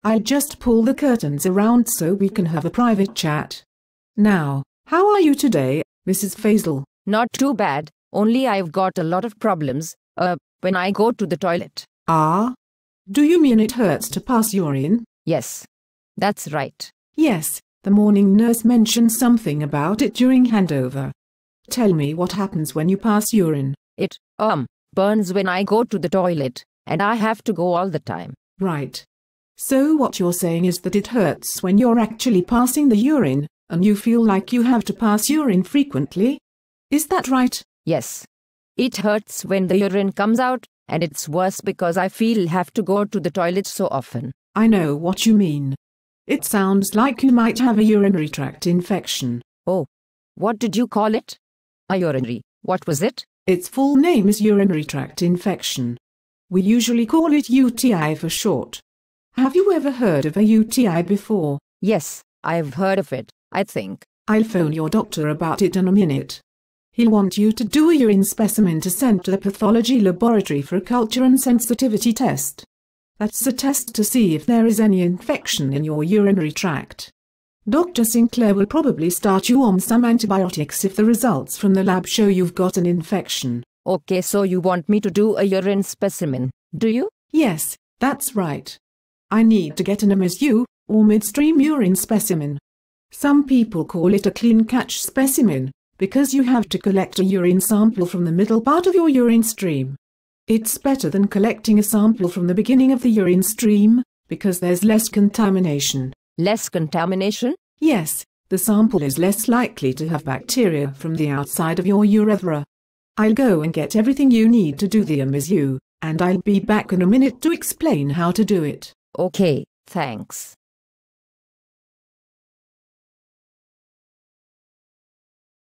I'll just pull the curtains around so we can have a private chat. Now, how are you today, Mrs. Faisal? Not too bad, only I've got a lot of problems, when I go to the toilet. Ah? Do you mean it hurts to pass urine? Yes. That's right. Yes, the morning nurse mentioned something about it during handover. Tell me what happens when you pass urine. It, burns when I go to the toilet, and I have to go all the time. Right. So what you're saying is that it hurts when you're actually passing the urine, and you feel like you have to pass urine frequently? Is that right? Yes. It hurts when the urine comes out, and it's worse because I feel have to go to the toilet so often. I know what you mean. It sounds like you might have a urinary tract infection. Oh. What did you call it? A urinary. What was it? Its full name is urinary tract infection. We usually call it UTI for short. Have you ever heard of a UTI before? Yes, I've heard of it, I think. I'll phone your doctor about it in a minute. He'll want you to do a urine specimen to send to the pathology laboratory for a culture and sensitivity test. That's a test to see if there is any infection in your urinary tract. Dr. Sinclair will probably start you on some antibiotics if the results from the lab show you've got an infection. Okay, so you want me to do a urine specimen, do you? Yes, that's right. I need to get an MSU, or midstream urine specimen. Some people call it a clean catch specimen, because you have to collect a urine sample from the middle part of your urine stream. It's better than collecting a sample from the beginning of the urine stream, because there's less contamination. Less contamination? Yes, the sample is less likely to have bacteria from the outside of your urethra. I'll go and get everything you need to do the MSU, and I'll be back in a minute to explain how to do it. Okay, thanks.